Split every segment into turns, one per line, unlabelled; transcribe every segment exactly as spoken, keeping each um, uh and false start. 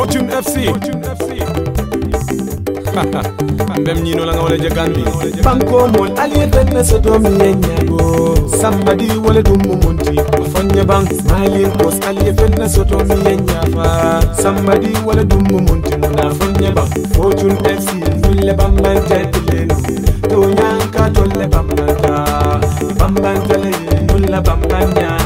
Fortune F C Mbem nyino la nga wala jagambi
Banko mol aliye fenne soto mi yenyago Somebody wale dumu munti Fonye bang smiling post aliye fenne soto mi yenyafa Somebody wale dumu munti muna fonye bang Fortune F C Nule bambante tilenu Tunyanka tole bambanta Bambanta le nula bambanya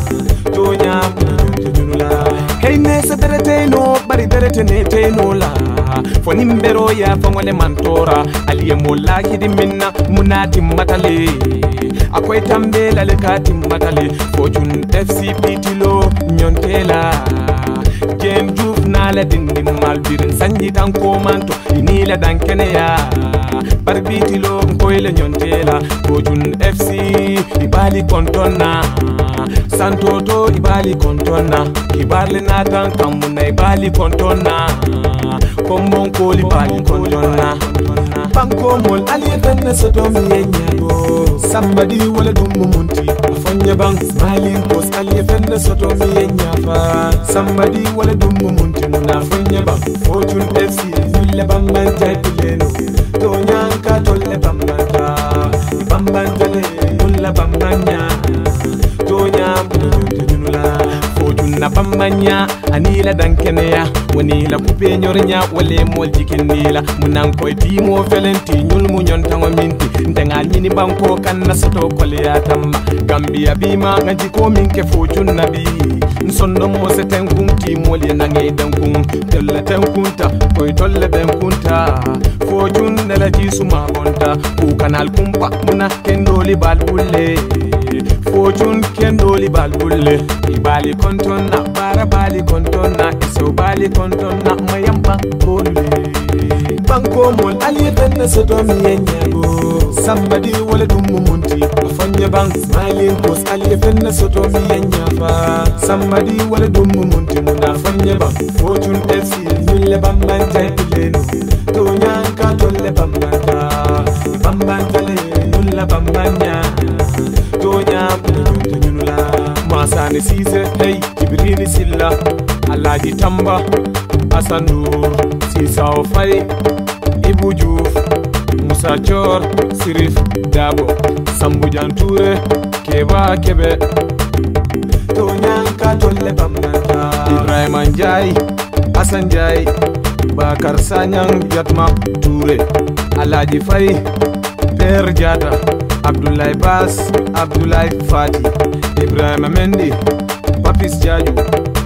Tunyam Hey nese berete no bari berete ne te no la Foni mbero ya fangole mantora aliye mola hidi minna munati matale Akwe tambe lale kati matale Fortune F C pitilo nyontela Jen juf nala dindi malbirin sanji tanko manto inila dankene ya Barbitilo nkoile nyontela Fortune F C ibali kontona Santoto ibali kontona Kibarle natan kamuna ibali kontona Kombon koli ibali kontona Banko mol aliye fenne soto mi yenyago Somebody wale dumu munti Fonye bang smiling post aliye fenne soto mi yenyafa Somebody wale dumu munti muna fonye bang Fortune F C nule bambanta tilenu Tonyanka tole bambanta Bambanta le nula bambanya Tonyam Fortune na bambanya anila dankeneya wanila kupe nyornya wale mol jikindila munan koy timo felenti nyul mu nyontango minti ndengal nyini banko kan na soto kolya tamma Gambia bima ngaji ko minke Fortune nabi nsondo mo seten kunti mol na ngai dankun tella tankunta koy tolle benkunta Fortune nela jisuma bonta ku kanal kumpa muna kendoli balbulle Fortune kendoli balbulle ibali kontona bara bali kontona iso bali kontona mayamba kolle Banko mol aliye fenne soto mi yenyago Somebody wale dumu munti Fonye bang smiling post aliye fenne soto mi yenyafa Somebody wale dumu munti muna fonye bang Fortune F C nule bambanta tilenu Tunyanka tole bambanta Bambanta le nula bambanya Tunyam Masani Sise, hey, Kibrini Silla Alaji Tamba, Asanur, Sisa Ofai, Ibu Juf, Musa Chor, Sirif, Dabo, Sambu Janture, Keba Kebe Tonyanka Tole Bambanta Ibrahim Anjai, Asanjai, Bakar Sanyang Yatma Ture Alaji Fai, Per Jata Abdoulaye Bass, Abdoulaye Fati Ibrahim Mendi, Papis Jaju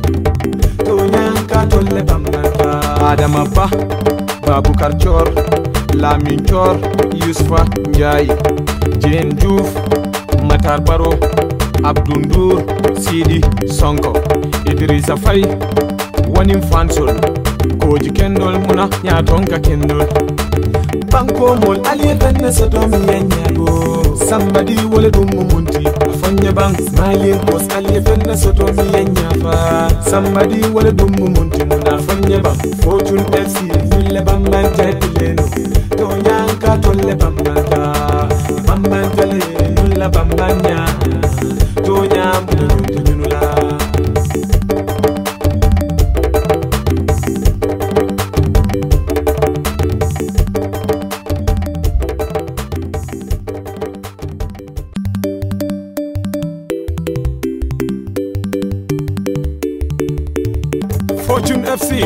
Tonyanka tole bambanta Adama Ba, Babu Karchor, Lamin Chor, Yusfa Njai Jane Diouf, Matar Baro, Abdundur, Sidi Sonko Idrissa Faye, Wanim Fansol Koji Kendol Muna, Nyatonka Kendol Banko mol aliye fenne soto mi yenyago Somebody wale dumu munti Fonye bang smiling post aliye fenne soto mi yenyafa Somebody wale dumu munti muna fonye bang Fortune F C nule bambanta tilenu Tonyanka tole bambanta Bambanta le nula bambanya Tonyam nula
Fortune F C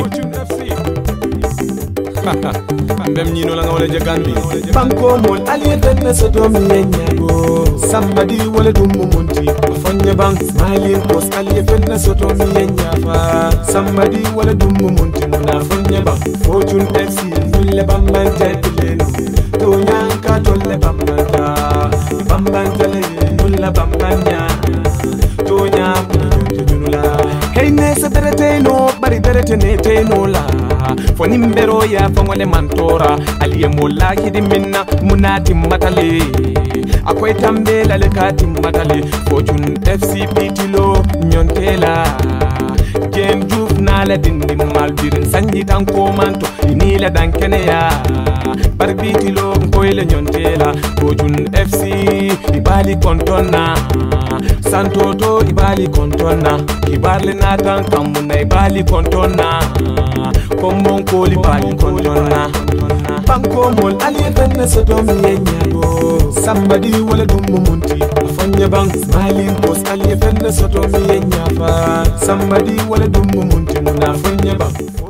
Mbem nyino la nga wala jagambi
Banko mol aliye fenne soto mi yenyago Somebody wale dumu munti Fonye bang smiling post aliye fenne soto mi yenyafa Somebody wale dumu munti muna fonye bang Fortune F C nule bambanta tilenu Tonyanka tole bambanta Bambanta le nula bambanya Tonyam Hey nese berete no bari berete ne te no la Foni mbero ya fangole mantora aliye mola hidi minna munati matale Akwe tambe lale kati matale Fortune F C pitilo nyontela Jen juf nala dindi malbirin sanji tanko manto inila dankene ya Barbitilo nkoile nyontela Fortune F C ibali kontona santoto ibali kontona kibarle natan kamuna ibali kontona kombon koli bali kontona banko mol ali fenne soto mi yenyago somebody wala dum munti afanya bang smiling post ali fenne soto mi yenyafa somebody wala dum munti muna afanya bang